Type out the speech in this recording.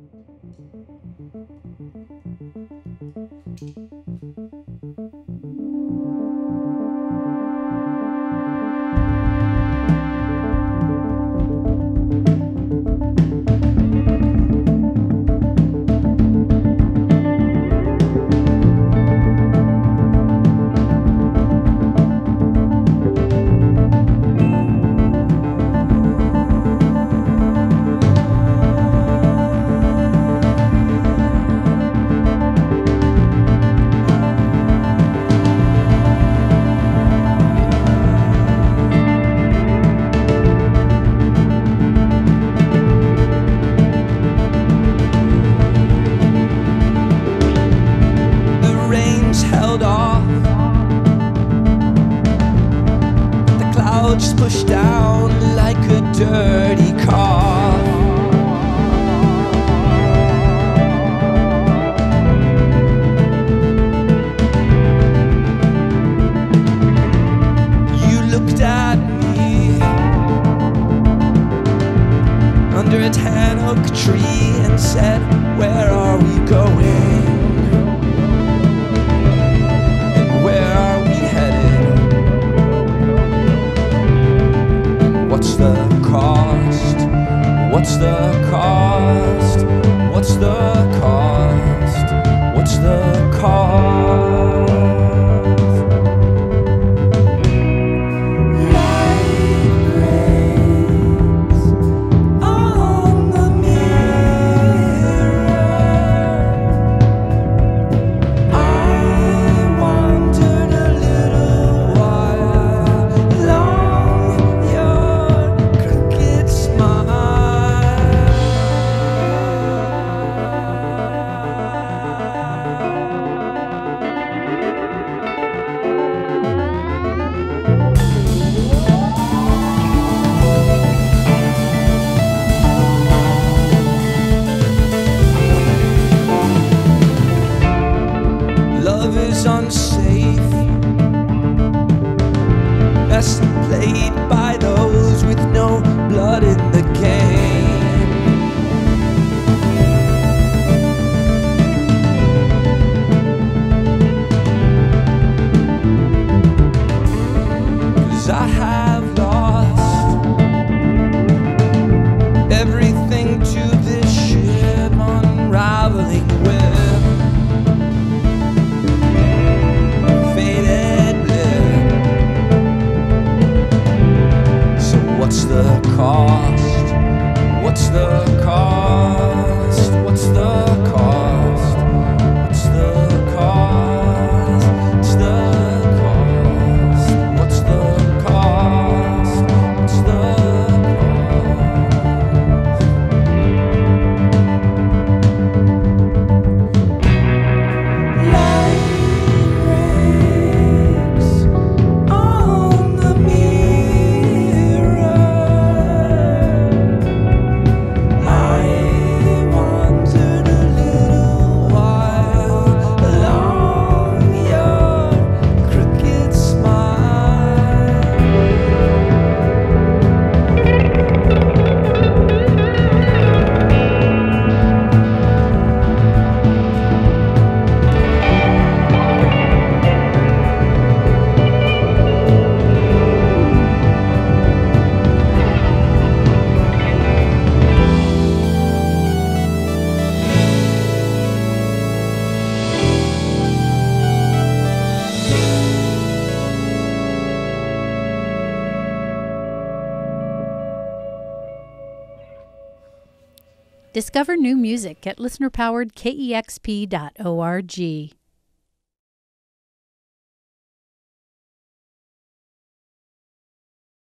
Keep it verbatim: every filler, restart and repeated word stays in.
Just pushed down like a dirty car. You looked at me under a tan oak tree and said, "Where are we going? And where are we headed? What's the cost? What's the cost? What's the cost? What's the cost?" Light breaks on the mirror. I wandered a little while long your crooked smile. Love is unsafe, best played by those with no blood in the game. Cause I have lost everything to this ship unraveling web. What's the cost? What's the cost? What's the cost? What's the cost? What's the cost? What's the cost? What's the Light breaks on the mirror. Discover new music at listener powered K E X P dot org.